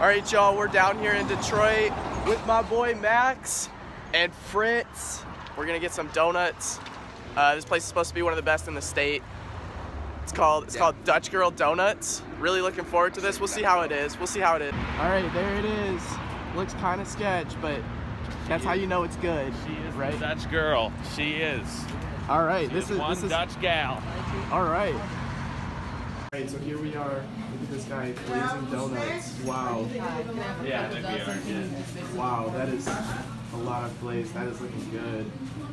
All right, y'all, we're down here in Detroit with my boy Max and Fritz. We're gonna get some donuts. This place is supposed to be one of the best in the state. It's called Dutch Girl Donuts. Really looking forward to this. We'll see how it is. All right, there it is. Looks kind of sketch, but that's how you know it's good. She is right? The Dutch girl. She is. All right, this is Dutch gal. All right. All right, so here we are. Look at this guy blazing donuts. Wow. Yeah, I think we are. Yeah. Wow, that is a lot of glaze. That is looking good.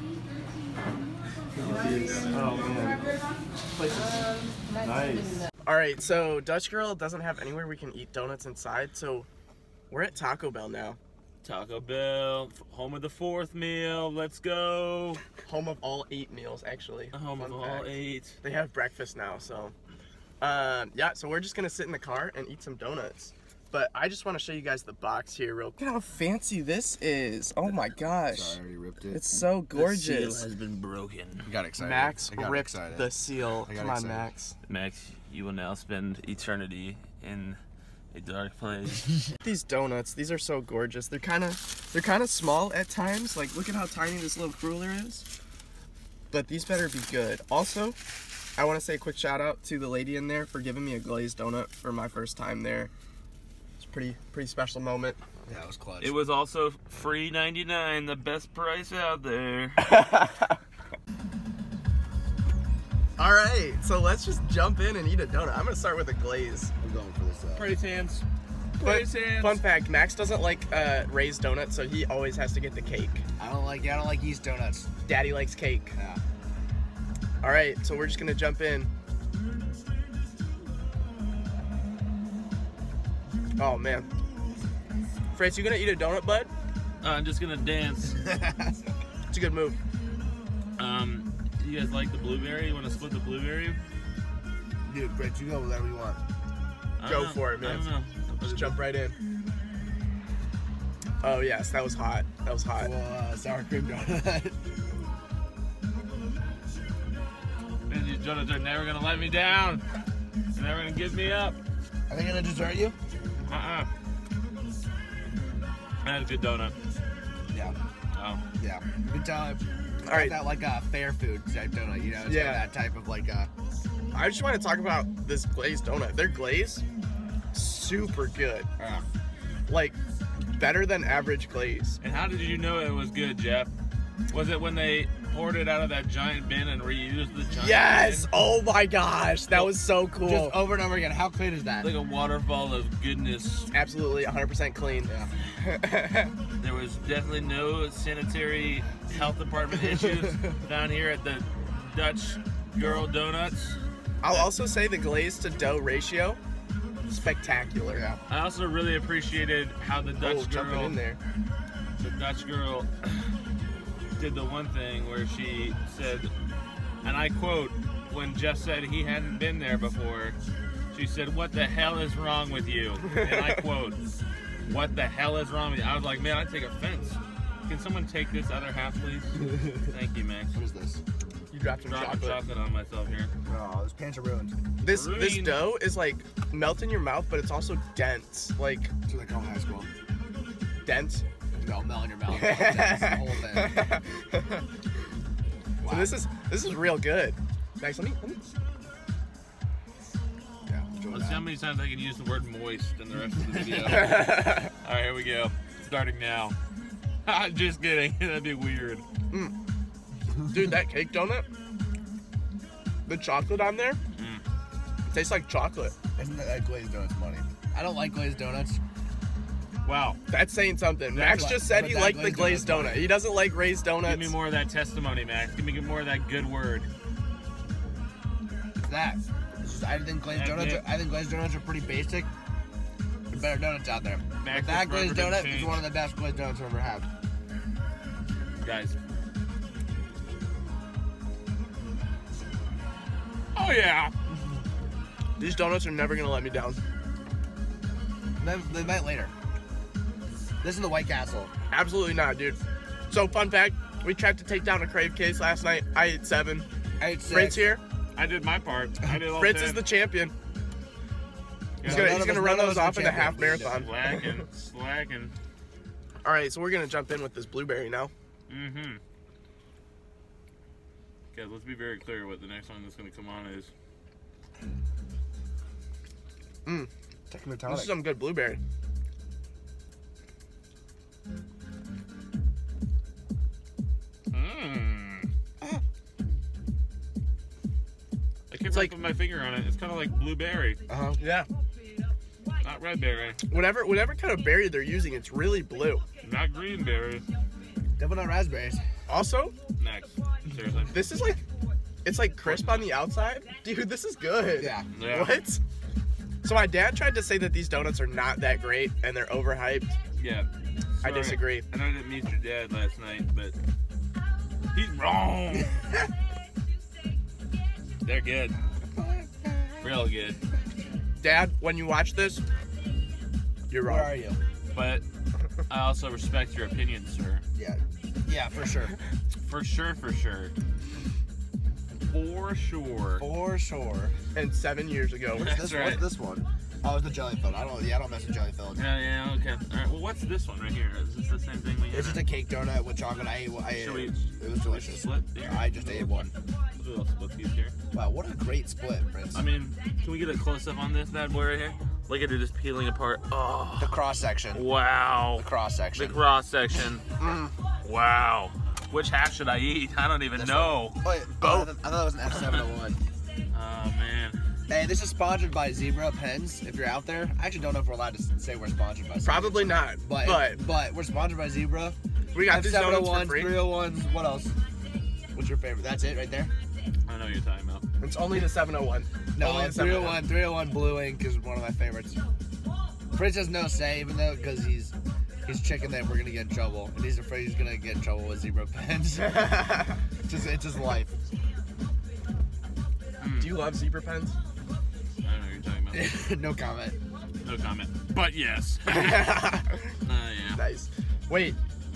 Look at these. Oh man, this place is nice. All right, so Dutch Girl doesn't have anywhere we can eat donuts inside, so we're at Taco Bell now. Taco Bell, home of the 4th meal. Let's go. Home of all 8 meals, actually. Home of all 8. They have breakfast now, so. Yeah, so we're just gonna sit in the car and eat some donuts. But I just want to show you guys the box here real quick. Look at how fancy this is. Oh my gosh. Sorry, I already ripped it. It's so gorgeous. The seal has been broken. I got excited. Max ripped the seal. Come on, Max. Max, you will now spend eternity in a dark place. These donuts, these are so gorgeous. They're kind of small at times. Like, look at how tiny this little cooler is. But these better be good. Also, I want to say a quick shout out to the lady in there for giving me a glazed donut for my first time there. It's a pretty special moment. Yeah, it was clutch. It was also free 99, the best price out there. All right, so let's just jump in and eat a donut. I'm gonna start with a glaze. I'm going for this. Praise hands. Fun fact: Max doesn't like raised donuts, so he always has to get the cake. I don't like yeast donuts. Daddy likes cake. Yeah. All right, so we're just gonna jump in. Oh man, Fritz, you gonna eat a donut, bud? I'm just gonna dance. It's a good move. Do you guys like the blueberry? You want to split the blueberry? Dude, Fritz, you go whatever you want. Go for it, man. I don't know. Just jump right in. Oh yes, that was hot. That was hot. Well, sour cream donut. Man, these donuts are never gonna let me down. They're never gonna give me up. Are they gonna desert you? That's a good donut. Yeah. Oh. Yeah. You can tell it. All right. That like a fair food type donut, you know? It's got that type of like a. I just want to talk about this glazed donut. Their glaze, super good. Like, better than average glaze. And how did you know it was good, Jeff? Was it when they poured it out of that giant bin and reused the giant Yes! bin? Oh my gosh, that was so cool. Just over and over again. How clean is that? Like a waterfall of goodness. Absolutely, 100% clean. Yeah. There was definitely no sanitary health department issues down here at the Dutch Girl Donuts. I'll also say the glaze to dough ratio, spectacular. Yeah. I also really appreciated how the Dutch jumping in there. The Dutch girl did the one thing where she said, and I quote, when Jeff said he hadn't been there before, she said, "What the hell is wrong with you?" And I quote, "What the hell is wrong with you?" I was like, man, I take offense. Can someone take this other half, please? Thank you, Max. What is this? You dropped some chocolate on myself here. Oh, those pants are ruined. This dough is like melt in your mouth, but it's also dense. Like, That's what they call high school. dense. They'll melt in your mouth. That's the whole thing. Wow. So this is real good. Max, let me. Yeah, enjoy Let's see how that. many times I can use the word moist in the rest of the video. All right, here we go. Starting now. Just kidding. That'd be weird. Dude, that cake donut, the chocolate on there, tastes like chocolate. Isn't that glazed donuts money? I don't like glazed donuts. Wow. That's saying something. Max just said he liked the glazed donut. He doesn't like raised donuts. Give me more of that testimony, Max. Give me more of that good word. It's that. It's just, I think glazed donuts are pretty basic. There are better donuts out there. Max, But that glazed donut change. is one of the best glazed donuts I've ever had. Guys. Oh, yeah. These donuts are never gonna let me down. They might later. This is the White Castle. Absolutely not, dude. So, fun fact, we tried to take down a Crave case last night. I ate 7. I ate 6. Fritz here. I did my part. I did all Fritz 10. is the champion. He's gonna run those off in a half marathon. Slacking. All right, so we're gonna jump in with this blueberry now. Mm-hmm. Okay, let's be very clear what the next one that's gonna come on is. This is some good blueberry. I can't put my finger on it. It's kind of like blueberry. Yeah. Not red berry. Whatever kind of berry they're using, it's really blue. Not green berry. Definitely not raspberries. Also, Next. Seriously. this is like, it's like crisp on the outside. Dude, this is good. Yeah. What? So my dad tried to say that these donuts are not that great and they're overhyped. Yeah. I disagree. I know I didn't meet your dad last night, but he's wrong. They're good. Real good. Dad, when you watch this, you're wrong. Where are you? But I also respect your opinion, sir. Yeah. Yeah, for sure. For sure. For sure. And 7 years ago. That's right. What's this one? Oh, it's the jelly filled. I don't mess with jelly filled. Yeah, okay. All right, well, what's this one right here? Is this the same thing we had? It's just a cake donut with chocolate. I ate it. It was delicious. Split here? I just ate one. We'll split these here. Wow, what a great split, Fritz. I mean, can we get a close-up on this bad boy right here? Look at it just peeling apart. Oh. The cross section. Wow. The cross section. The cross section. Wow. Which half should I eat? I don't even know. Wait, both. I thought it was an F701. Oh, man. Hey, this is sponsored by Zebra Pens. If you're out there, I actually don't know if we're allowed to say we're sponsored by Zebra. Probably not. But we're sponsored by Zebra. We got these donuts for free. 301s. What else? What's your favorite? That's it right there? I know what you're talking about. It's only the 701. No, Only the 301 Blue Ink is one of my favorites. Fritz has no say, even though because he's checking that we're gonna get in trouble, and he's afraid he's gonna get in trouble with Zebra Pens. It's his life. Do you love zebra pens? I don't know what you're talking about. No comment. No comment. But yes. Yeah. Nice. Wait.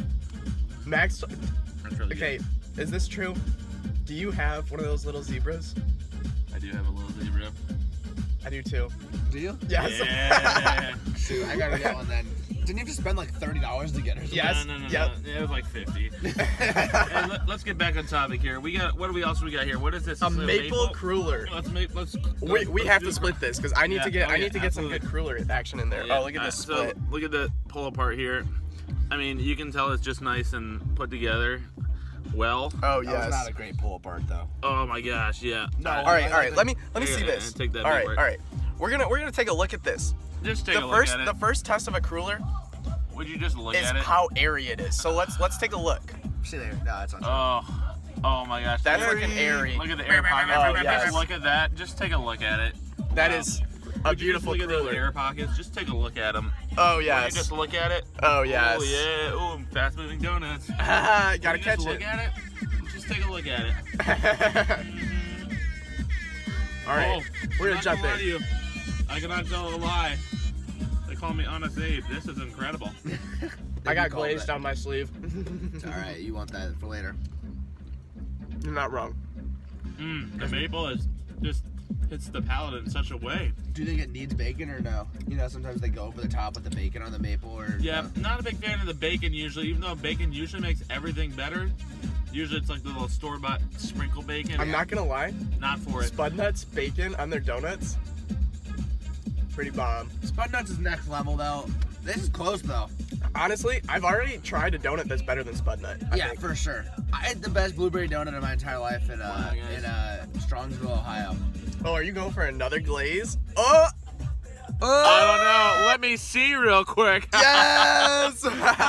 Max. That's really Okay, good. is this true? Do you have one of those little zebras? I do have a little zebra. I do too. Do you? Yes. Yeah. Shoot, I gotta get one then. Didn't you have to spend like $30 to get her? Yes. No. Yep. It was like 50. Hey, let's get back on topic here. We got what else we got here? What is this? A Is it maple cruller. We have to split this because I need to get some good cruller action in there. Yeah. Oh, look at this split. So look at the pull apart here. I mean, you can tell it's just nice and put together well. Oh That yes. was not a great pull apart though. Oh my gosh, yeah. No. All right. Let me Here, see yeah, this. take that All apart. right. We're gonna take a look at this. Just take a look at it. The first test of a cruller Would you just look is at it? how airy it is. So let's take a look. See there? No, that's not true. Oh my gosh. That's looking airy. Look at the air pocket. Oh, yes. Just look at that. Just take a look at it. That Wow. is a beautiful Look at those cruller. air pockets. Just take a look at them. Oh Would you yes. just look at it? Oh yes. Oh yeah. Oh, fast moving donuts. Gotta Would you catch just it. Look at it. Just take a look at it. All right. We're gonna jump lie to in. you. I cannot tell a lie. They call me Honest Abe. This is incredible. I got glazed on my sleeve. Alright, you want that for later. You're not wrong. The maple is just hits the palate in such a way. Do you think it needs bacon or no? You know, sometimes they go over the top with the bacon on the maple or... Yeah, not a big fan of the bacon usually, even though bacon usually makes everything better. Usually it's like the little store-bought sprinkle bacon. I'm not gonna lie. Not for it. Spud Nuts bacon on their donuts. Pretty bomb. Spud Nuts is next level though. This is close though. Honestly, I've already tried a donut that's better than Spud Nut. I think. For sure. I had the best blueberry donut in my entire life in Strongsville, Ohio. Oh, are you going for another glaze? Oh! I don't know. Let me see real quick. Yes! Oh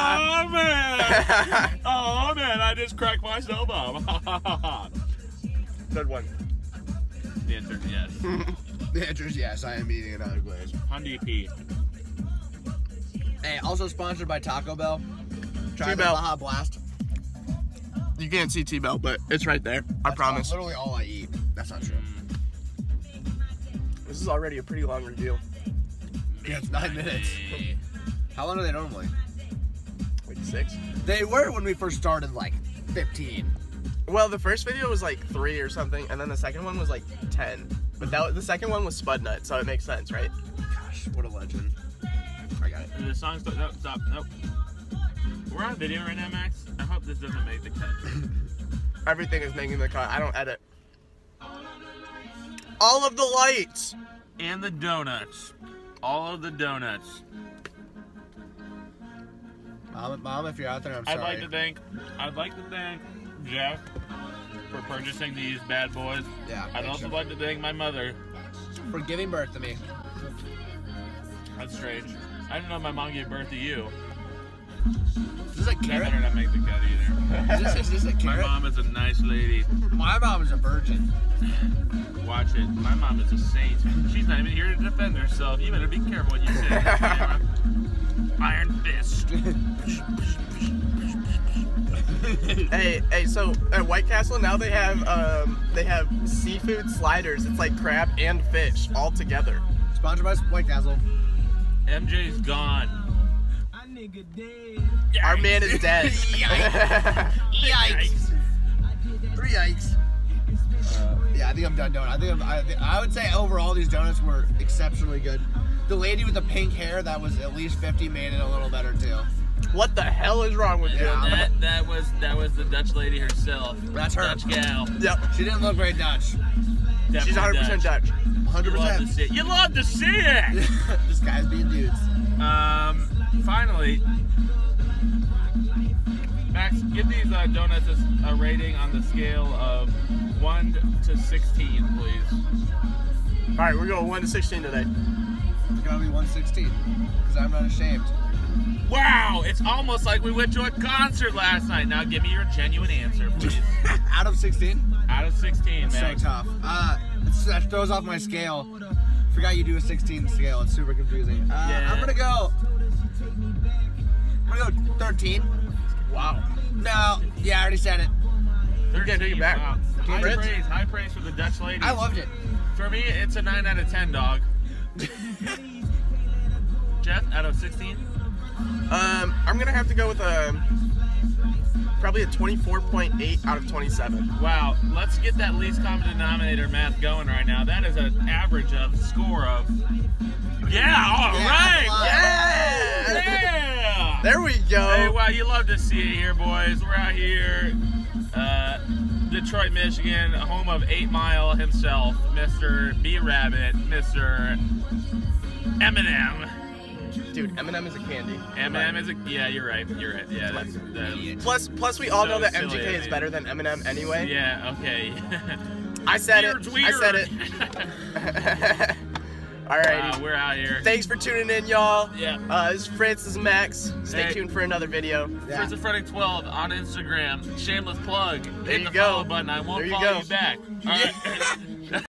man! Oh man! I just cracked myself up. Good one. The answer is yes. The answer is yes, I am eating another glaze. Hundy P. Hey, also sponsored by Taco Bell. Try the T-Bell. Baja Blast. You can't see T-Bell, but it's right there. I promise. That's literally all I eat. That's not true. This is already a pretty long review. Yeah, it's 9 minutes. Hey. How long are they normally? Like 6. They were when we first started, like 15. Well, the first video was like 3 or something, and then the second one was like 10. But the second one was Spud Nut, so it makes sense, right? God, gosh, what a legend. I got it. The song's nope, stop, nope. We're on video right now, Max. I hope this doesn't make the cut. Everything is making the cut. I don't edit. All of the lights. And the donuts. All of the donuts. Mom, if you're out there, I'm sorry. I'd like to thank Jeff for purchasing these bad boys. Yeah. I'd also like to thank my mother for giving birth to me. That's strange. I didn't know my mom gave birth to you. Is this a That carrot? better not make the cut either. Is this a My carrot? mom is a nice lady. My mom is a virgin. Watch it. My mom is a saint. She's not even here to defend herself. You better be careful what you say. Iron fist. Hey, so at White Castle now they have seafood sliders. It's like crab and fish all together. Sponsored by White Castle. MJ's gone. Our man is dead. Yikes. 3 yikes. Yeah, I think I'm done donuts. I would say overall these donuts were exceptionally good. The lady with the pink hair that was at least 50 made it a little better too. What the hell is wrong with you? That was the Dutch lady herself. That's her. Dutch gal. Yep. She didn't look very Dutch. She's 100% Dutch. 100%. You love to see it. This guy's being dudes. Finally, Max, give these donuts a rating on the scale of 1 to 16, please. All right, we're going 1 to 16 today. It's gonna be 116 because I'm not ashamed. Wow, it's almost like we went to a concert last night. Now give me your genuine answer, please. Out of 16? Out of 16, That's Max. so tough. That throws off my scale. Forgot you do a 16 scale. It's super confusing. Yeah. I'm gonna go 13. Wow. No, yeah, I already said it. You can't take it back. Wow. Fritz? High praise for the Dutch lady. I loved it. For me, it's a 9 out of 10, dog. Jeff, out of 16? I'm gonna have to go with probably a 24.8 out of 27. Wow, let's get that least common denominator math going right now. That is an average of score of. Yeah, all right. Yeah! Yeah. There we go. Hey, wow, you love to see it here, boys. We're out here, Detroit, Michigan, home of 8 Mile himself, Mr. B Rabbit, Mr. Eminem. Dude, Eminem is a candy. Eminem is a. Yeah, you're right. You're right. Yeah. Plus, we all So know that silly MGK of is me. better than Eminem anyway. Yeah. Okay. I said Weird's it. weird. I said it. Alrighty. Wow, we're out here. Thanks for tuning in, y'all. Yeah. This is Fritz. This is Max. Stay Hey. tuned for another video. Fritz and Freddy 12 on Instagram. Shameless plug. There Hit you the go. follow button. I won't There you follow go. you back. All right.